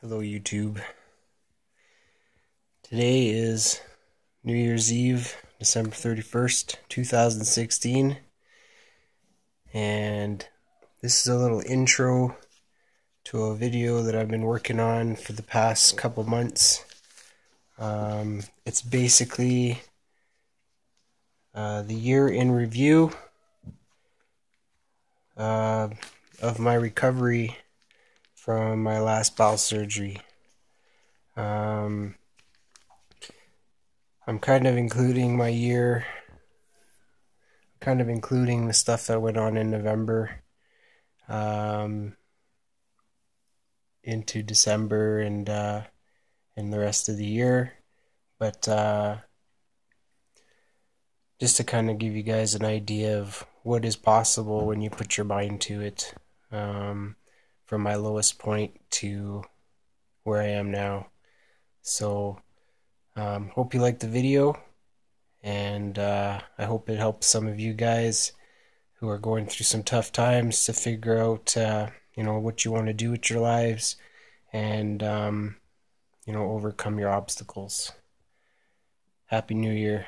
Hello YouTube. Today is New Year's Eve, December 31st, 2016, and this is a little intro to a video that I've been working on for the past couple months. It's basically the year in review of my recovery from my last bowel surgery. I'm kind of including my year, kind of including the stuff that went on in November into December and the rest of the year, but just to kind of give you guys an idea of what is possible when you put your mind to it, from my lowest point to where I am now. So hope you like the video, and I hope it helps some of you guys who are going through some tough times to figure out what you want to do with your lives, and overcome your obstacles. Happy New Year.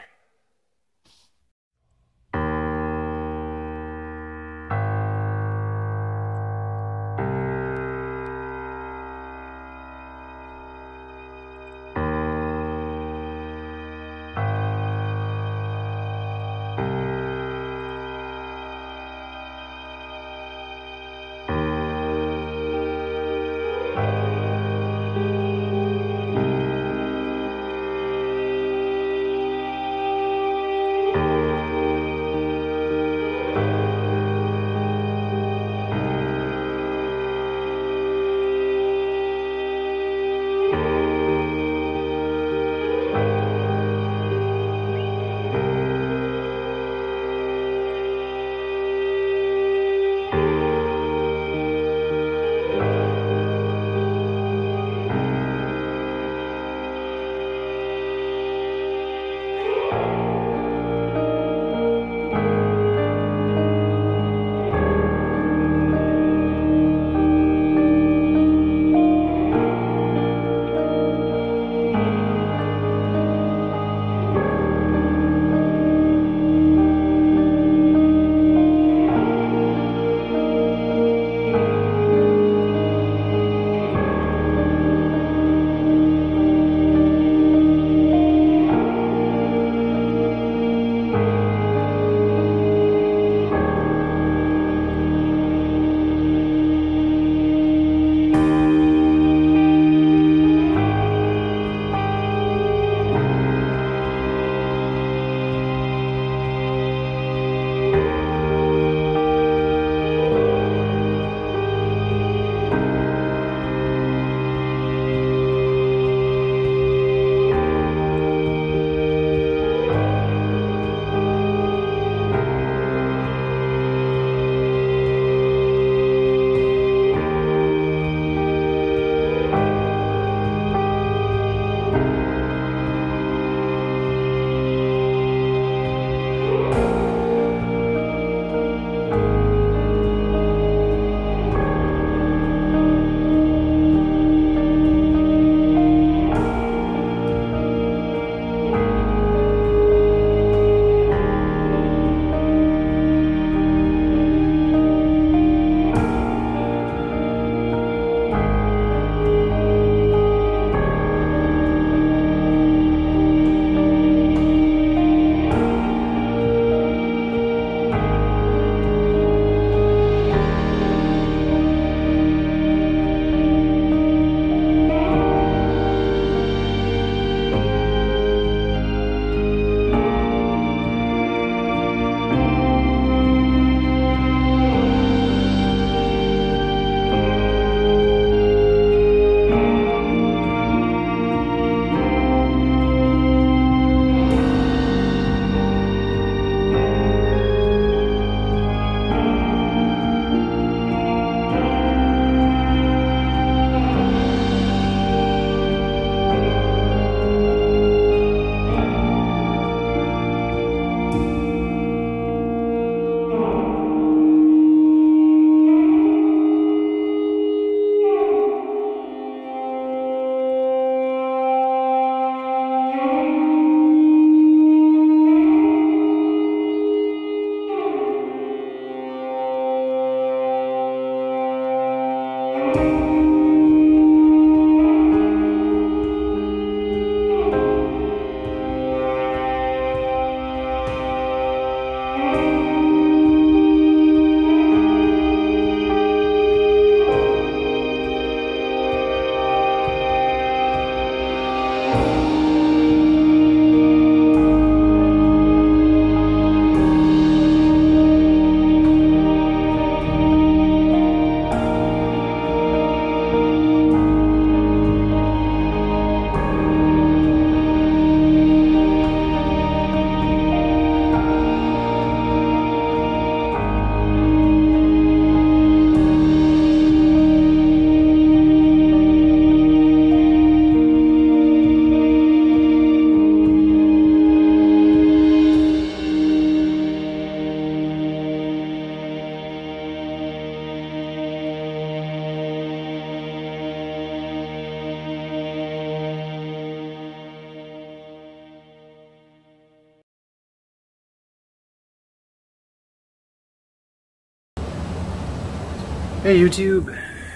Hey YouTube,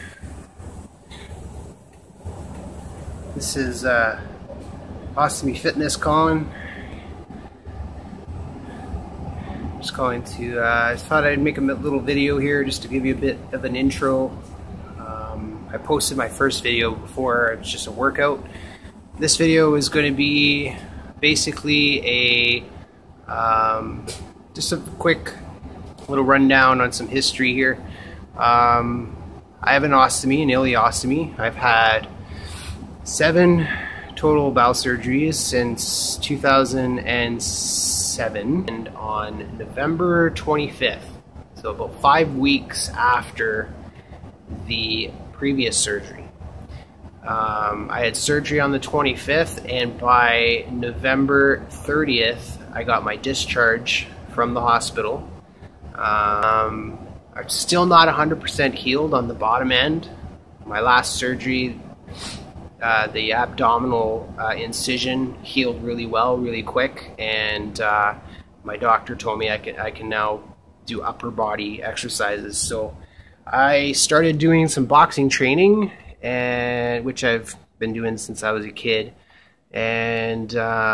this is Ostomy Fitness calling. Just calling to, I thought I'd make a little video here just to give you a bit of an intro. I posted my first video before, it was just a workout. This video is going to be basically just a quick little rundown on some history here. I have an ostomy, an ileostomy. I've had 7 total bowel surgeries since 2007, and on November 25th, so about 5 weeks after the previous surgery. I had surgery on the 25th, and by November 30th I got my discharge from the hospital. I'm still not 100% healed on the bottom end. My last surgery, the abdominal incision healed really well, really quick, and my doctor told me I can now do upper body exercises. So I started doing some boxing training, and which I've been doing since I was a kid, and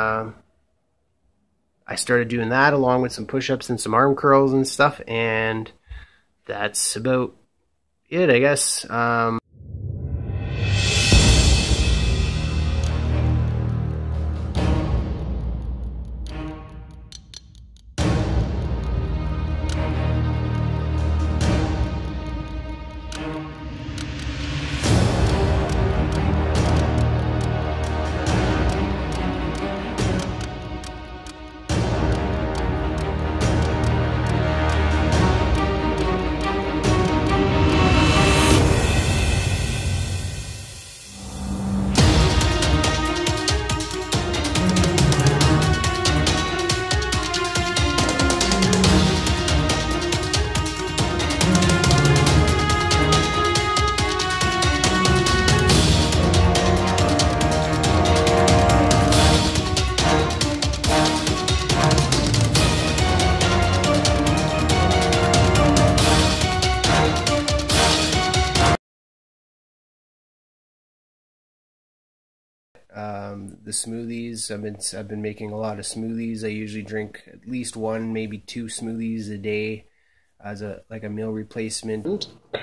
I started doing that along with some push-ups and some arm curls and stuff, and that's about it, I guess. The smoothies, I've been making a lot of smoothies. I usually drink at least 1, maybe 2 smoothies a day as a meal replacement. You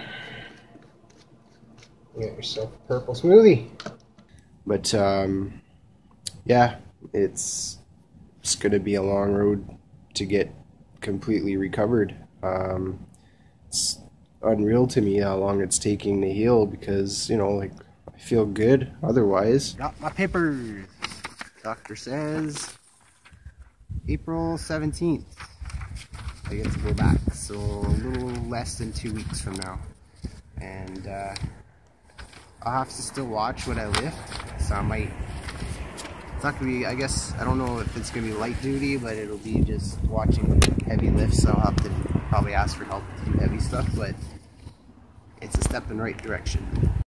get yourself a purple smoothie. But yeah, it's gonna be a long road to get completely recovered. It's unreal to me how long it's taking to heal, because, you know, like, I feel good otherwise. Got my papers. Doctor says April 17th I get to go back, so a little less than 2 weeks from now. And I'll have to still watch what I lift, so I might, it's not gonna be, I guess, I don't know if it's gonna be light duty, but it'll be just watching heavy lifts. So I'll have to probably ask for help to do heavy stuff, but it's a step in the right direction.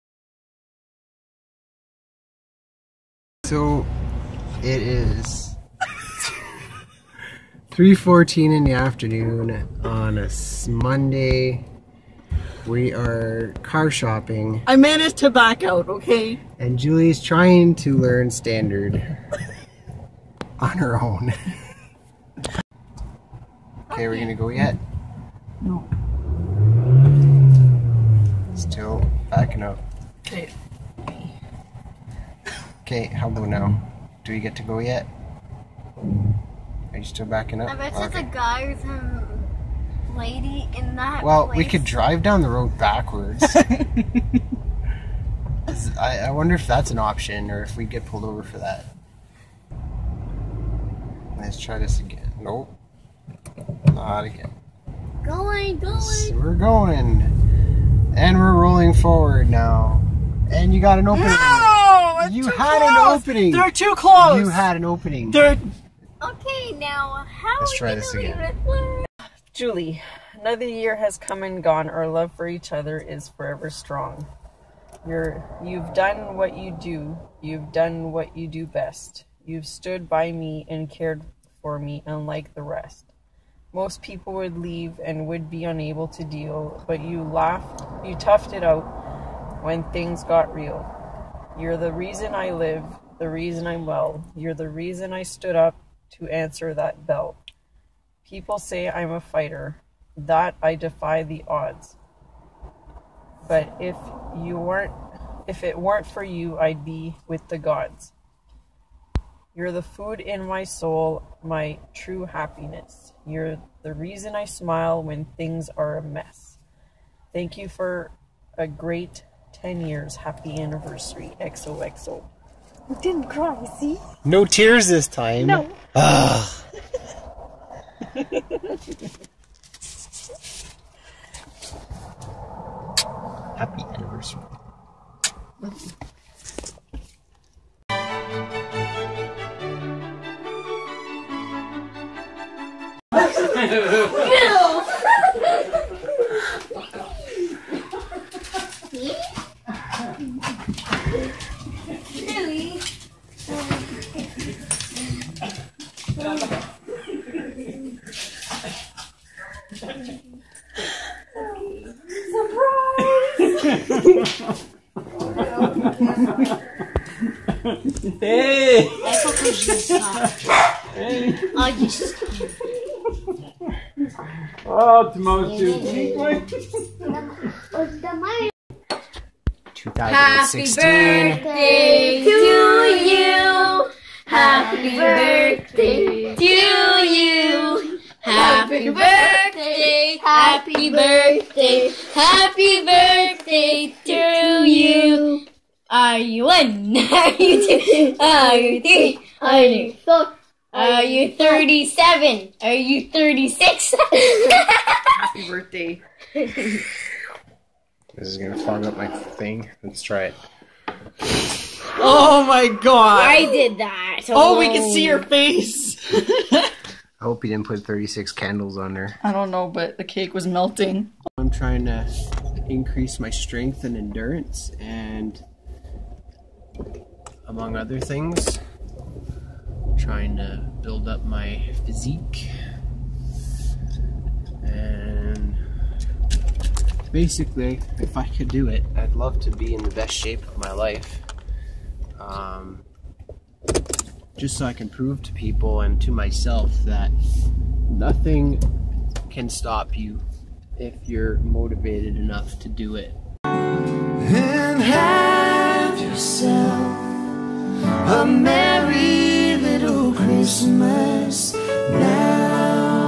So it is 3:14 in the afternoon on a Monday. We are car shopping. I managed to back out, okay? And Julie's trying to learn standard on her own. Okay, we're gonna go yet? No. Still backing up. Okay. Okay, how about now? Do we get to go yet? Are you still backing up? I bet there's a guy or some lady in that Well, place. we could drive down the road backwards. I wonder if that's an option, or if we get pulled over for that. Let's try this again. Nope. Not again. Going. So we're going. And we're rolling forward now. And you got an opening. No! You had an opening. They're too close. You had an opening. Okay, now how Let's are try we this gonna again. leave it? Julie, another year has come and gone. Our love for each other is forever strong. You've done what you do. You've done what you do best. You've stood by me and cared for me unlike the rest. Most people would leave and would be unable to deal, but you toughed it out when things got real. You're the reason I live, the reason I'm well. You're the reason I stood up to answer that bell. People say I'm a fighter, that I defy the odds. But if it weren't for you, I'd be with the gods. You're the food in my soul, my true happiness. You're the reason I smile when things are a mess. Thank you for a great 10 years. Happy anniversary. XOXO. I didn't cry, see? No tears this time. No. Happy anniversary. Really? Hey! Ecco così sta. Oggi Oh, Timothy. 2016. birthday to you. Happy birthday to you. Happy birthday, happy birthday, happy birthday to you. Are you one? Are you two? Are you three? Are you four? Are you 37? Are you 36? Happy birthday. This is gonna fog up my thing. Let's try it. Oh my god. I did that. Oh, we can see your face. I hope you didn't put 36 candles on there. I don't know, but the cake was melting. I'm trying to increase my strength and endurance, and among other things, trying to build up my physique. And basically, if I could do it, I'd love to be in the best shape of my life. Just so I can prove to people and to myself that nothing can stop you if you're motivated enough to do it. And have yourself a merry little Christmas now.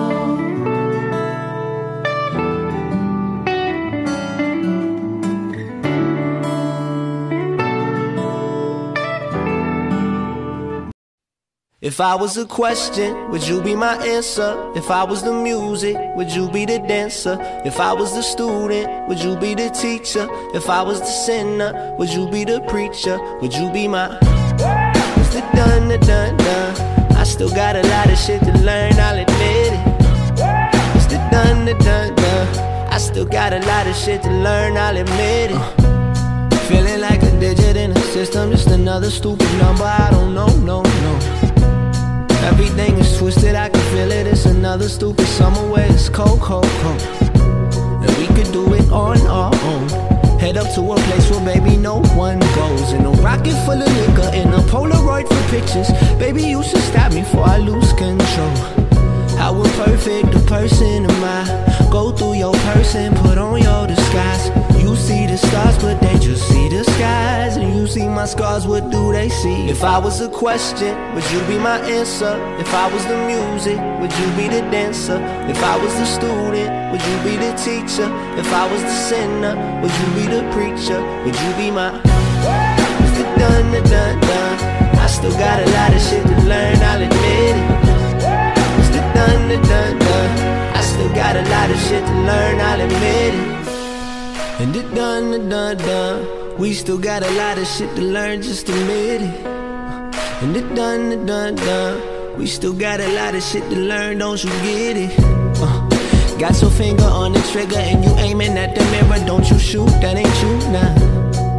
If I was a question, would you be my answer? If I was the music, would you be the dancer? If I was the student, would you be the teacher? If I was the sinner, would you be the preacher? Would you be my... It's the done, the done, done. I still got a lot of shit to learn, I'll admit it. It's the done, the done, done. I still got a lot of shit to learn, I'll admit it. Feeling like a digit in a system, just another stupid number, I don't know, no, no. Everything is twisted, I can feel it. It's another stupid summer where it's cold, cold, cold. And we could do it on our own. Head up to a place where baby no one goes. In a rocket full of liquor, in a Polaroid for pictures. Baby, you should stop me before I lose control. How imperfect a person am I? Go through your person, put on your disguise. You see the stars, but they just see the skies. And you see my scars, what do they see? If I was a question, would you be my answer? If I was the music, would you be the dancer? If I was the student, would you be the teacher? If I was the sinner, would you be the preacher? Would you be my... It's the done, the done, done. I still got a lot of shit to learn, I'll admit it. It's the done, the done, done. I still got a lot of shit to learn, I'll admit it. And the done, the done, done. We still got a lot of shit to learn, just admit it. And the done, the done, done. We still got a lot of shit to learn, don't you get it? Got your finger on the trigger and you aiming at the mirror, don't you shoot, that ain't you, nah.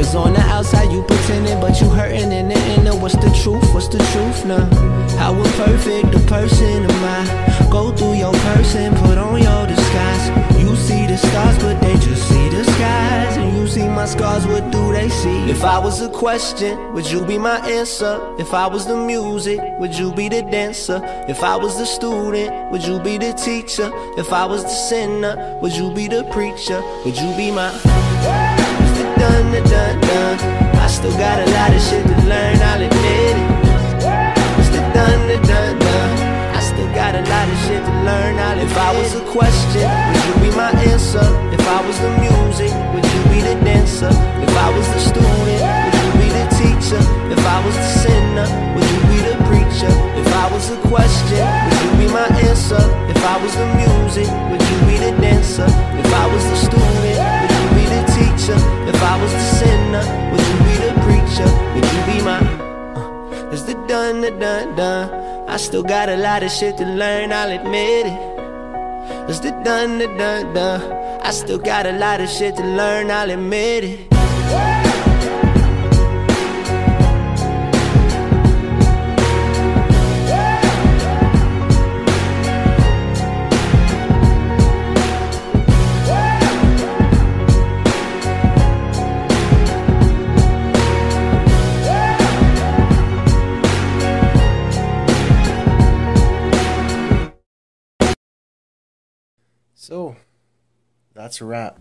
Cause on the outside you pretending, but you hurting in the inner. What's the truth? What's the truth now? How imperfect a person am I? Go through your person, put on your disguise. You see the stars, but they just see the skies. And you see my scars, what do they see? If I was a question, would you be my answer? If I was the music, would you be the dancer? If I was the student, would you be the teacher? If I was the sinner, would you be the preacher? Would you be my dun dun dun dun? I still got a lot of shit to learn, I'll admit it. It's the dun dun dun dun. I still got a lot of shit to learn, I'll admit it. If I was a question, would you be my answer? If I was the music, would you be the dancer? If I was the student, would you be the teacher? If I was the sinner, would you be the preacher? If I was a question, would you be my answer? If I was the music, would you be the dancer? If I was the student, would you be the teacher? If I was the sinner, would you be the preacher? Would you be my it's the dun dun dun dun. I still got a lot of shit to learn, I'll admit it. It's the dun dun dun dun. I still got a lot of shit to learn, I'll admit it. So, that's a wrap.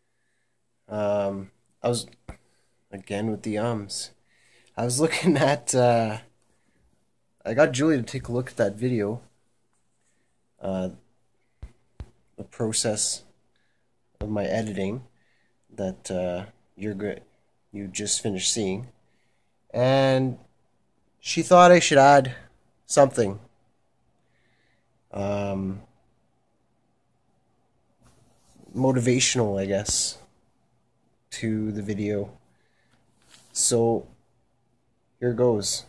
I was, again with the ums, I was looking at, I got Julie to take a look at that video, the process of my editing that you just finished seeing, and she thought I should add something. Motivational, I guess, to the video. So here goes.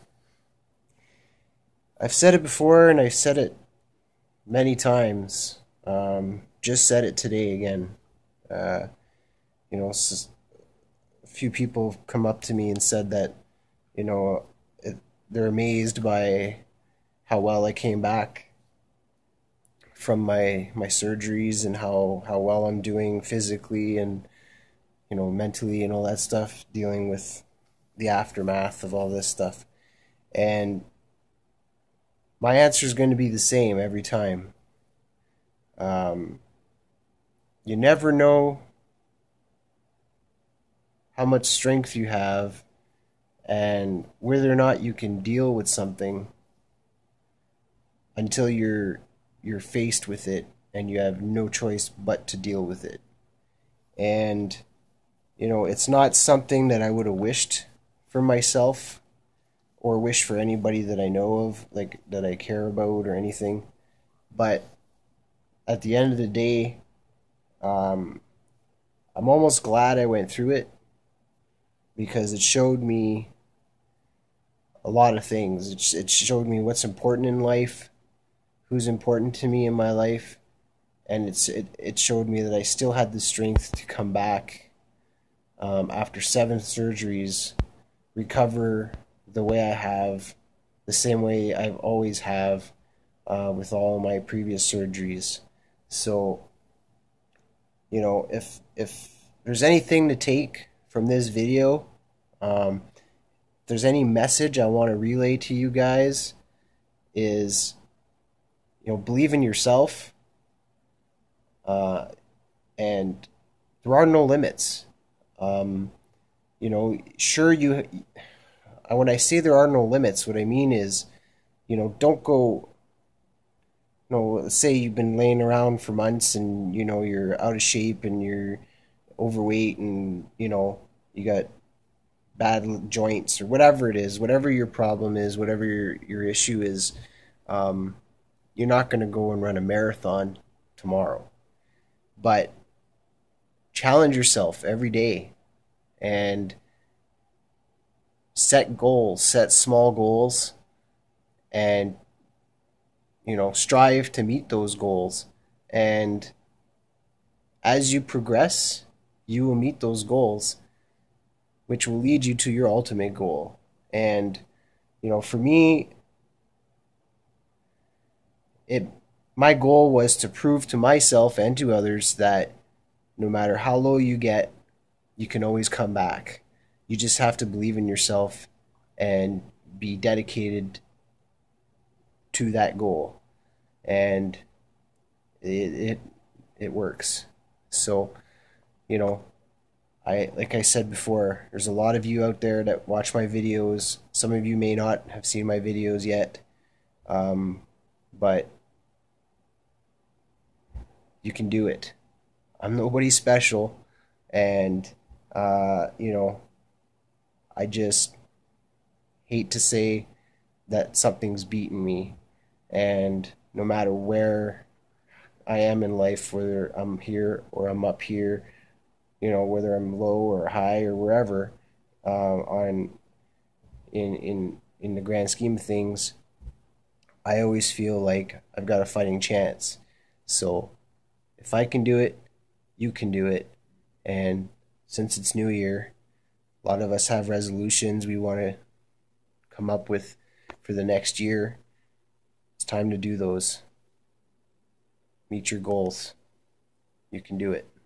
I've said it before and I've said it many times. Just said it today again. A few people have come up to me and said that, they're amazed by how well I came back from my surgeries and how well I'm doing physically and mentally and all that stuff, dealing with the aftermath of all this stuff. And my answer is going to be the same every time. You never know how much strength you have and whether or not you can deal with something until you're faced with it and you have no choice but to deal with it. And it's not something that I would have wished for myself or wish for anybody that I know of, like that I care about or anything. But at the end of the day, I'm almost glad I went through it, because it showed me a lot of things. It showed me what's important in life, who's important to me in my life, and it showed me that I still had the strength to come back after 7 surgeries, recover the way I have, the same way I've always have with all my previous surgeries. So, if there's anything to take from this video, if there's any message I want to relay to you guys, is believe in yourself, and there are no limits. Sure, when I say there are no limits, what I mean is, don't go, let's say you've been laying around for months and, you're out of shape and you're overweight and, you got bad joints or whatever it is, whatever your problem is, whatever your issue is, you're not going to go and run a marathon tomorrow. But challenge yourself every day and set goals, set small goals, and strive to meet those goals. And as you progress, you will meet those goals. which will lead you to your ultimate goal. And, you know, for me, my goal was to prove to myself and to others that no matter how low you get, you can always come back. You just have to believe in yourself and be dedicated to that goal. And it works. So, you know, like I said before, there's a lot of you out there that watch my videos. Some of you may not have seen my videos yet, but you can do it. I'm nobody special, and you know, I just hate to say that something's beaten me, and no matter where I am in life, whether I'm here or I'm up here, you know, whether I'm low or high or wherever, in the grand scheme of things, I always feel like I've got a fighting chance. So if I can do it, you can do it. And since it's New Year, a lot of us have resolutions we want to come up with for the next year. It's time to do those. Meet your goals. You can do it.